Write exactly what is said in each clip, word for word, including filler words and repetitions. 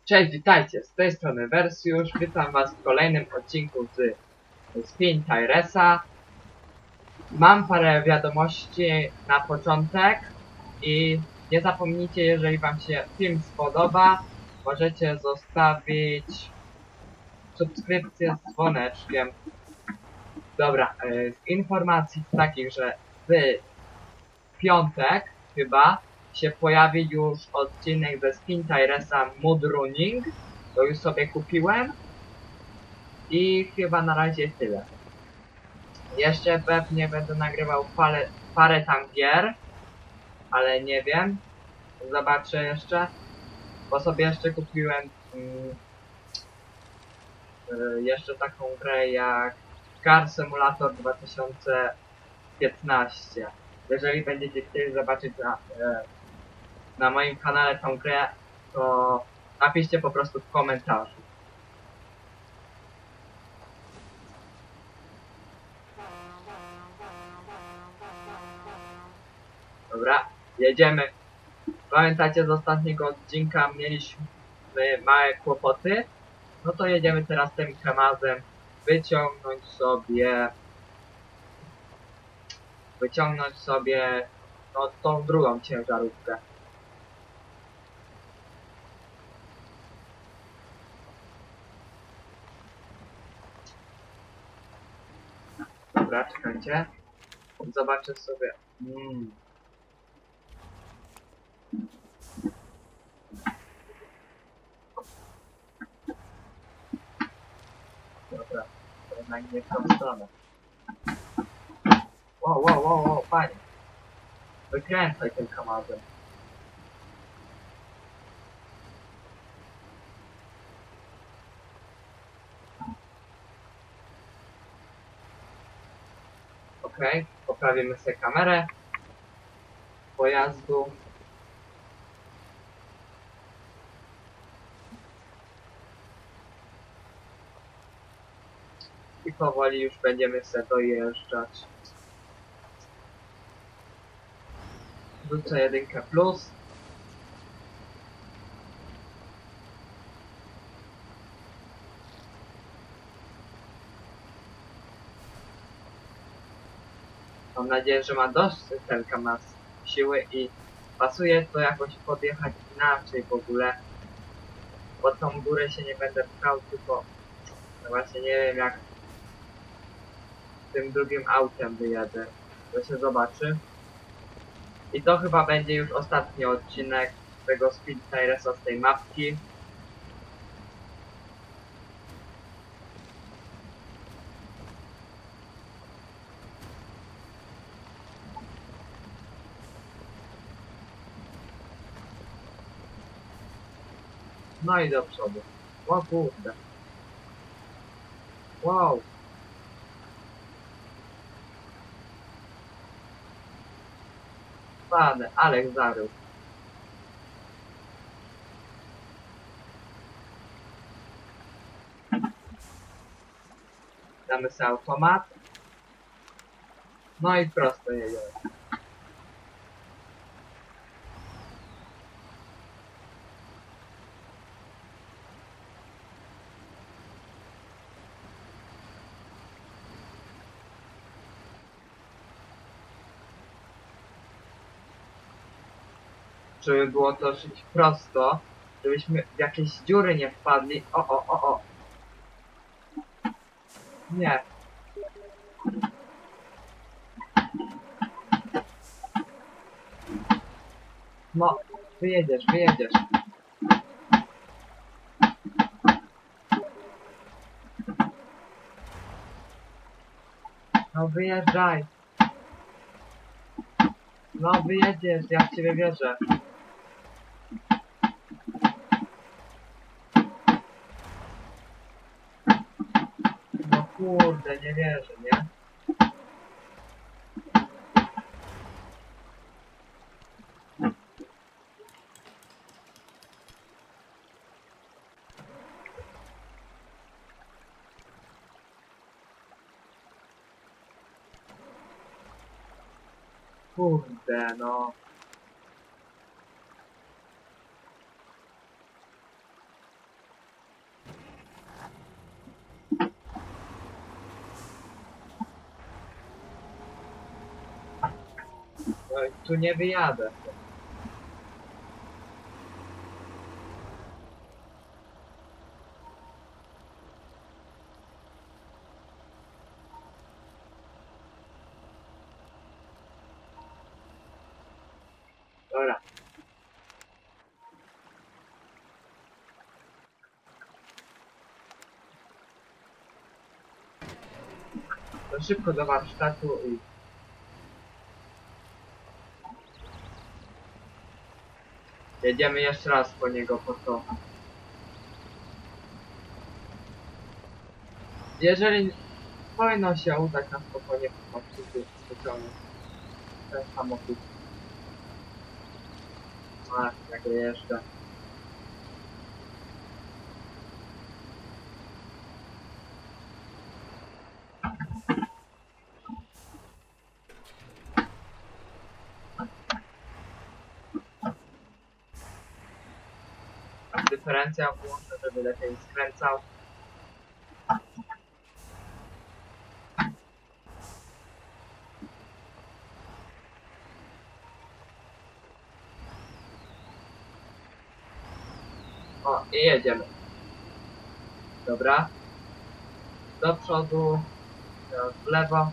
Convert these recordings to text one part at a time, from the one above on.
Cześć, witajcie, z tej strony Versjusz, witam was w kolejnym odcinku z Spin Tyresa. Mam parę wiadomości na początek i nie zapomnijcie, jeżeli wam się film spodoba, możecie zostawić subskrypcję z dzwoneczkiem. Dobra, z informacji takich, że w piątek chyba się pojawi już odcinek ze Spin Tyresa Mood Running. To już sobie kupiłem. I chyba na razie tyle. Jeszcze pewnie będę nagrywał parę, parę tam gier, ale nie wiem. Zobaczę jeszcze. Bo sobie jeszcze kupiłem mm, y, jeszcze taką grę jak Car Simulator dwa tysiące piętnaście. Jeżeli będziecie chcieli zobaczyć na, y, na moim kanale tą grę, to napiszcie po prostu w komentarzu. Dobra, jedziemy. Pamiętacie, z ostatniego odcinka mieliśmy małe kłopoty? No to jedziemy teraz tym Kamazem wyciągnąć sobie wyciągnąć sobie no tą drugą ciężarówkę. Dobra, czekajcie. Zobaczę sobie. Mm. Dobra, to jednak nie w tą stronę. Wow, wow, wow, wow, panie. Wykręcaj tym Kamazem. Okej, okay, poprawimy sobie kamerę pojazdu. I powoli już będziemy sobie dojeżdżać. Wrzucę jedynkę plus. Mam nadzieję, że ma dość ten Kamaz siły i pasuje to jakoś podjechać inaczej w ogóle. Bo tą górę się nie będę pchał, tylko no właśnie nie wiem jak tym drugim autem wyjadę. To się zobaczy. I to chyba będzie już ostatni odcinek tego Spin Tyresa z tej mapki. No i do przodu. O kurde. Wow. Pane, Alek zarył. Damy sobie automat. No i prosto jedziemy. Żeby było to dosyć prosto, żebyśmy w jakieś dziury nie wpadli. O, o, o, o. Nie. No, wyjedziesz, wyjedziesz. No wyjeżdżaj. No wyjedziesz, ja w ciebie wierzę. No kurde, nie wierzę, nie? Kurde, no. No i tu nie wyjadę. Dobra. To szybko do warsztatu i... Jedziemy jeszcze raz po niego, po to. Jeżeli powinno się udać na spokojnie po prostu wyciągnąć ten samochód. A, jak jeszcze. Dyferencja włączę, żeby lepiej skręcał. O, i jedziemy. Dobra. Do przodu. Teraz w lewo.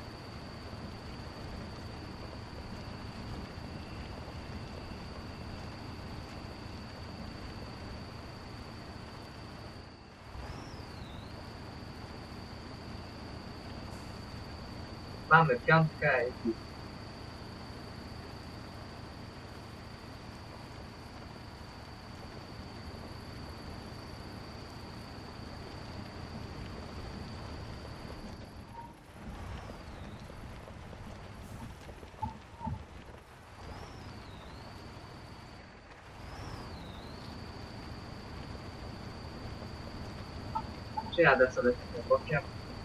Mamy piątkę i... Przyjadę sobie tym bokiem.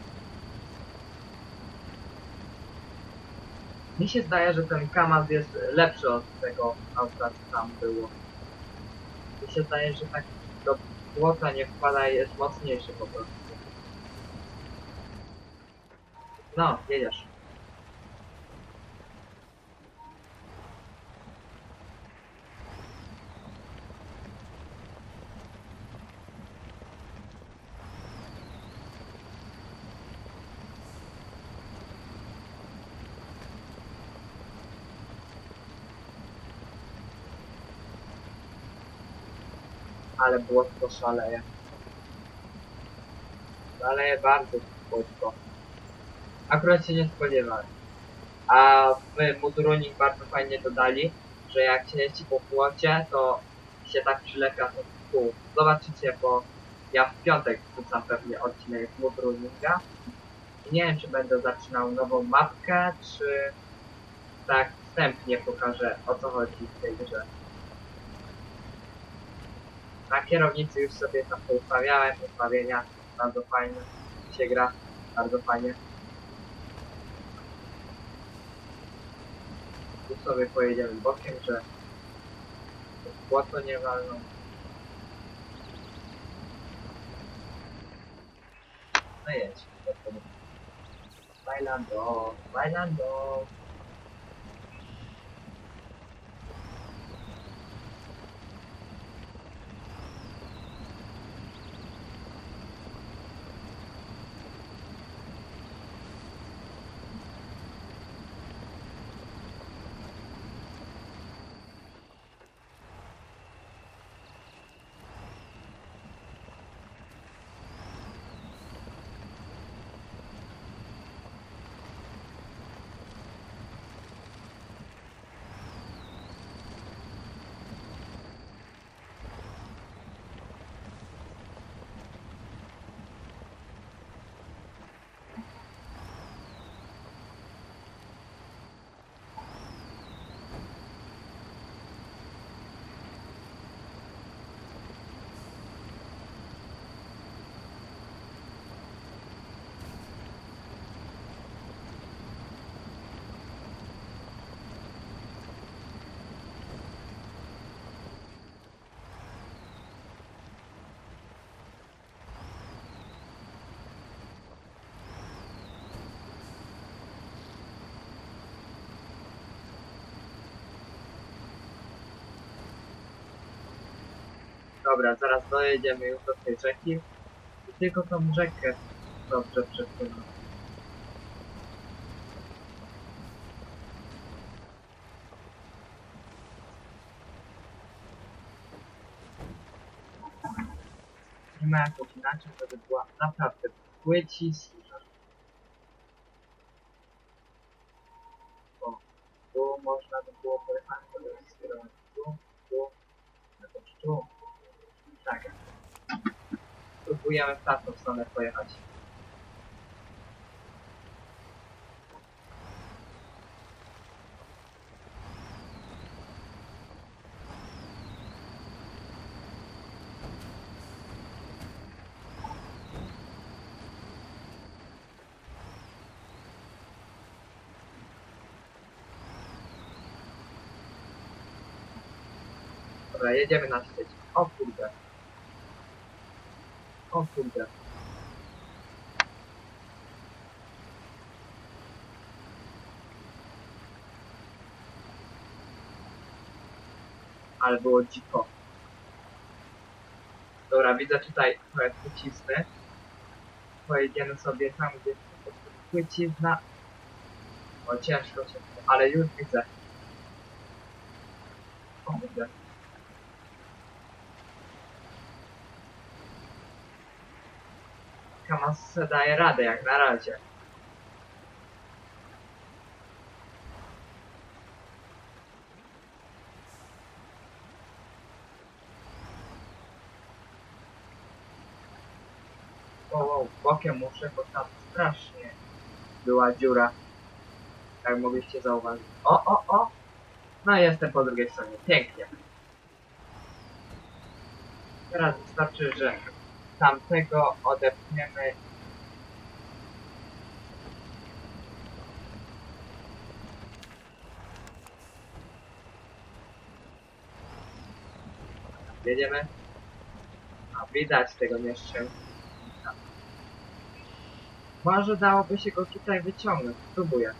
Mi się zdaje, że ten KAMAZ jest lepszy od tego auta, co tam było. Mi się zdaje, że tak do płota nie wpada i jest mocniejszy po prostu. No, jedziesz. Ale błotko szaleje. Szaleje bardzo błotko. Akurat się nie spodziewałem. A w Moduruning bardzo fajnie dodali, że jak się jeździ po płocie, to się tak przylepia to w pół. Zobaczycie, bo ja w piątek wrzucam pewnie odcinek Moduruninga. I nie wiem, czy będę zaczynał nową mapkę, czy tak wstępnie pokażę, o co chodzi w tej grze. Na kierownicy już sobie tam poustawiałem, ustawienia, bardzo fajnie się gra, bardzo fajnie. Tu sobie pojedziemy bokiem, że płoto nie walną. No jedź. Bailando, bailando. Dobra, zaraz dojedziemy już do tej rzeki. I tylko tą rzekę dobrze przepłynąć. Nie ma jakoś inaczej, żeby była naprawdę płycistka. O, tu można by było pojechać, żeby skierować tu, tu, jakoś tu. Tak. Próbujemy w tamtą stronę pojechać. Dobra, jedziemy na świeć. O kurde. O kurde. Ale było dziko. Dobra, widzę tutaj trochę płycizny. Pojedziemy sobie tam, gdzie jest po prostu płycizna. O, ciężko, ciężko, ale już widzę. O, widzę. Kamas daje radę jak na razie. O, o, bokiem muszę, bo tam strasznie była dziura. Jak mogliście zauważyć. O, o, o! No i jestem po drugiej stronie. Pięknie. Teraz wystarczy, że tamtego odepchniemy. Jedziemy. A widać tego nieszczęścia. Może dałoby się go tutaj wyciągnąć. Spróbuję.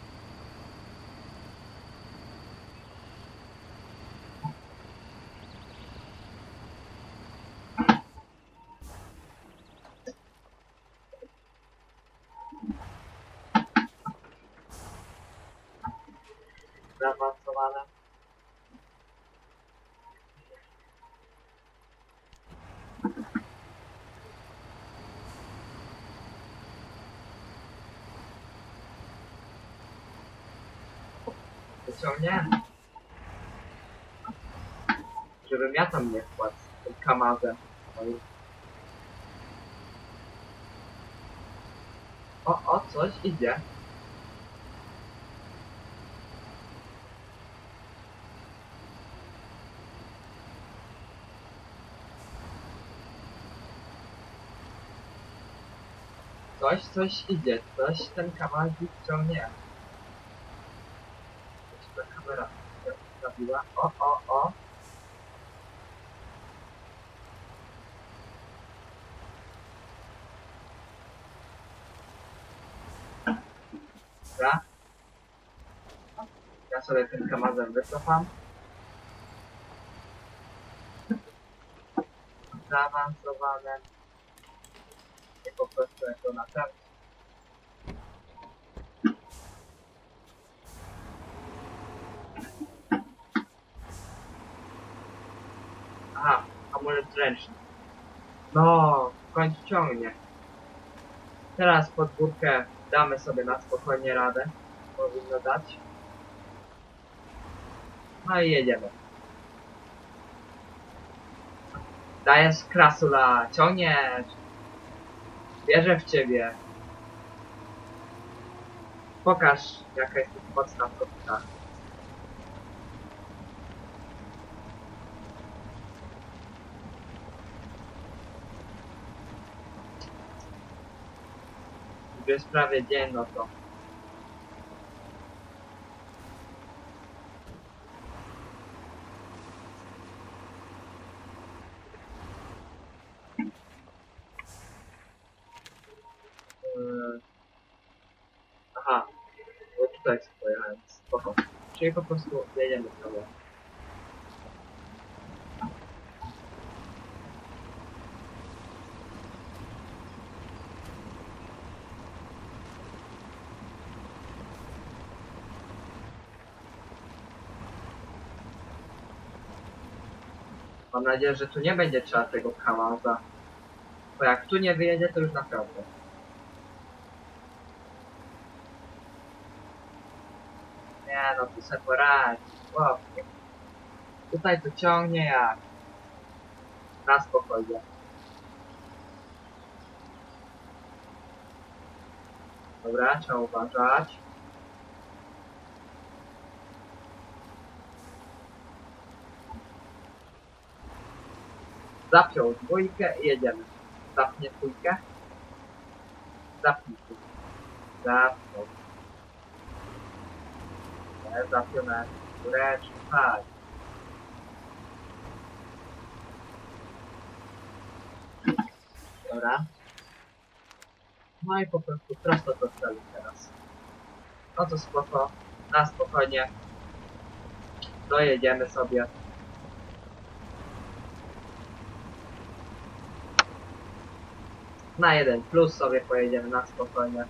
Zaawansowane. Wyciągnie. Żebym ja tam nie wpadł z tym kamazem. O, o, coś idzie. Coś, coś idzie, coś ten kawazik ciągnie. Coś ta kamera zrobiła. O, o, o. Dobra. Ja sobie tym kamazem wycofam. Zaawansowane. I po prostu jako na ten. Aha, amulet ręczny. No, w końcu ciągnie. Teraz pod górkę damy sobie na spokojnie radę. Powinno dać. No i jedziemy. Dajesz krasula, ciągniesz. Wierzę w ciebie. Pokaż, jaka jest mocna kobieta. Już jest prawie dzień, no to. Yy... Aha, bo tutaj pojechałem. Spoko. Czyli po prostu jedziemy sobie. Mam nadzieję, że tu nie będzie trzeba tego kałaza. Bo jak tu nie wyjedzie, to już naprawdę. Nie no, tu se poradzi. Chłopie. Tutaj to ciągnie jak... Na spokojnie. Dobra, trzeba uważać. Zapiął dwójkę i jedziemy. Zapnie dwójkę. Zapnij dwójkę. Zapnął. Nie, zapiąłem góreczkę. Tak. Dobra. No i po prostu prosto do celu teraz. No to spoko. Na spokojnie. Dojedziemy sobie. Na jeden plus sobie pojedziemy na spokojnie.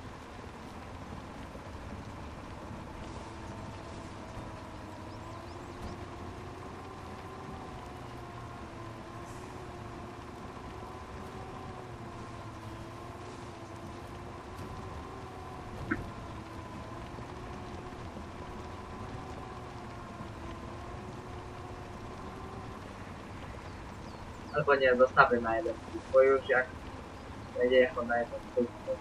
Albo nie, zostawię na jeden plus, bo już jak będzie jechał na jeden plus, to...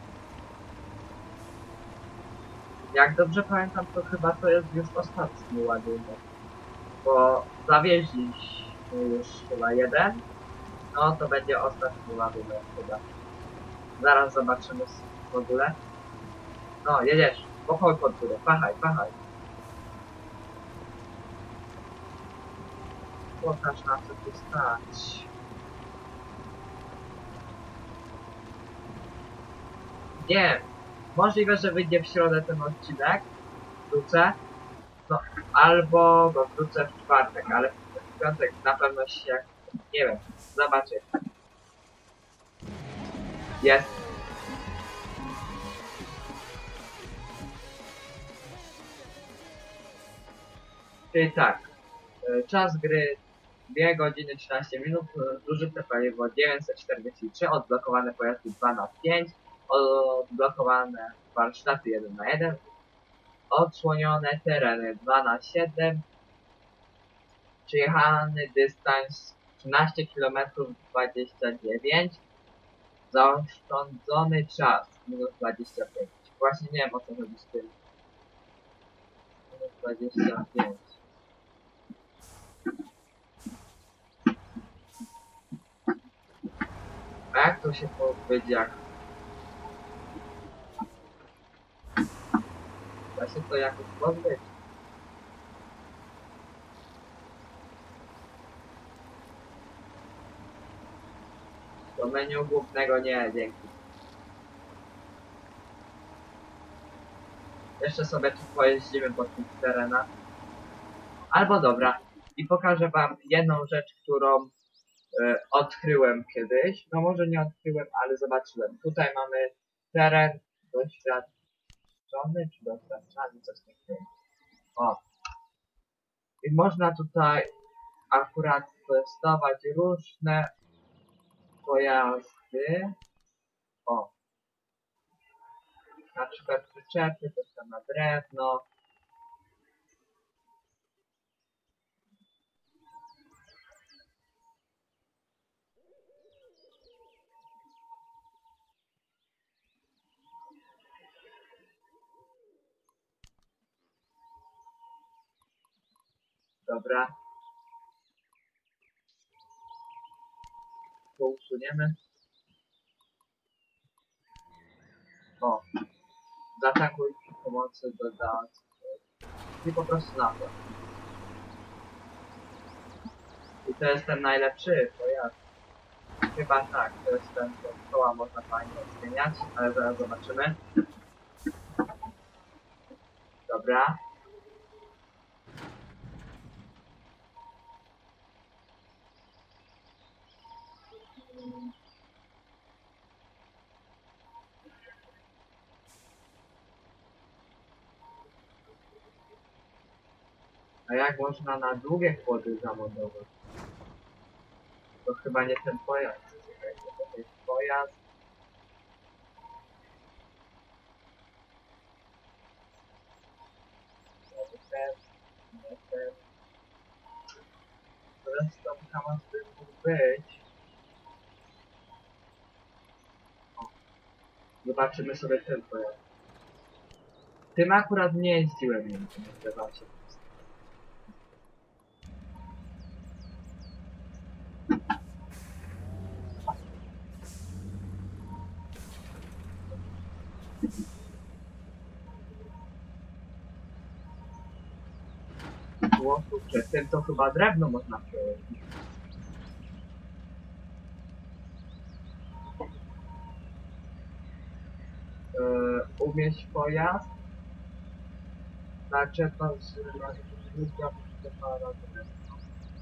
Jak dobrze pamiętam, to chyba to jest już ostatni ładunek. Bo zawieźliśmy już chyba jeden. No to będzie ostatni ładunek chyba. Zaraz zobaczymy w ogóle. No, jedziesz. Pochodź pod górę. Pachaj, pachaj. Pokaż na co tu stać. Nie. Możliwe, że wyjdzie w środę ten odcinek. Wrócę. No, albo go wrócę w czwartek, ale w piątek na pewno się... Nie wiem. Zobaczę. Jest. Czyli tak. Czas gry dwie godziny trzynaście minut, zużyte paliwo dziewięćset czterdzieści trzy, odblokowane pojazdy dwa na pięć, odblokowane warsztaty jeden na jeden, odsłonione tereny dwa na siedem, przejechany dystans trzynaście kilometrów dwadzieścia dziewięć, zaoszczędzony czas minus dwadzieścia pięć. Właśnie nie wiem o co chodzi z tym. Minus dwadzieścia pięć. A jak to się powiedzie, jak... Da się to jakoś pozbyć? Do menu głównego nie, dzięki. Jeszcze sobie tu pojeździmy po tych terenach. Albo dobra. I pokażę wam jedną rzecz, którą y, odkryłem kiedyś. No może nie odkryłem, ale zobaczyłem. Tutaj mamy teren doświadczony, czy doświadczany, coś takiego. O. I można tutaj akurat testować różne pojazdy. O. Na przykład przyczepy, coś tam na drewno. Dobra. To usuniemy. O. Zatankuj pomocy dodać. I po prostu na to. I to jest ten najlepszy pojazd. Chyba tak, to jest ten, co koła można fajnie zmieniać, ale zaraz zobaczymy. Dobra. A jak można na długie chłody zamodować? To chyba nie ten pojazd. Czekajcie, to jest pojazd. Nie ten, nie ten. Zresztą Kamaz by mógł być. O, zobaczymy sobie ten pojazd. Tym akurat nie jeździłem, nie zdawał się. Głosu przed tym to chyba drewno można przełożyć. Yy, umieść pojazd. Naczepa z źródła przyczepa na drewno.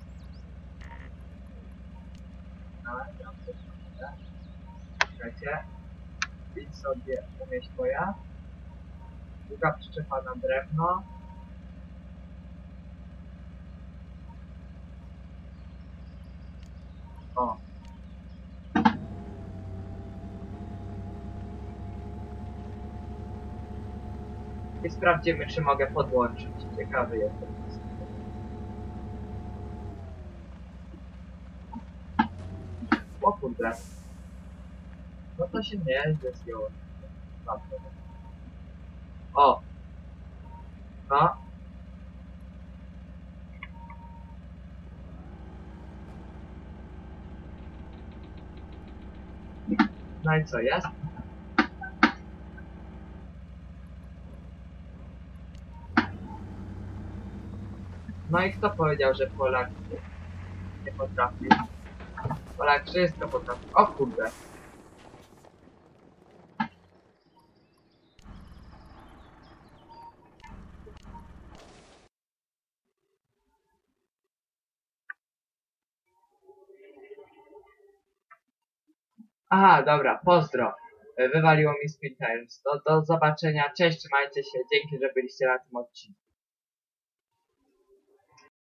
No, ja coś mówię. Czekajcie. I sobie umieść pojazd. Druga przyczepa na drewno. O. I sprawdzimy, czy mogę podłączyć. Ciekawy jestem. O kurde. No to się nie zdjęło. O. No. No i co jest? No i kto powiedział, że Polak nie potrafi? Polak wszystko potrafi. O kurde. Aha, dobra, pozdro. Wywaliło mi Spin Times. Do, do zobaczenia, cześć, trzymajcie się, dzięki, że byliście na tym odcinku.